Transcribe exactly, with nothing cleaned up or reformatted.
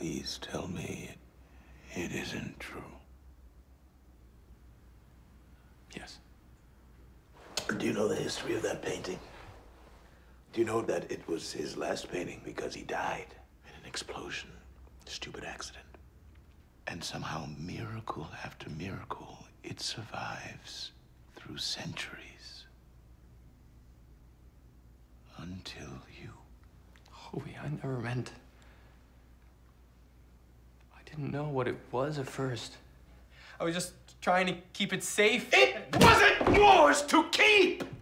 Please tell me it, it isn't true. Yes. Do you know the history of that painting? Do you know that it was his last painting because he died in an explosion, stupid accident? And somehow, miracle after miracle, it survives through centuries. Until you. Louis, I never meant... I didn't know what it was at first. I was just trying to keep it safe. It wasn't yours to keep!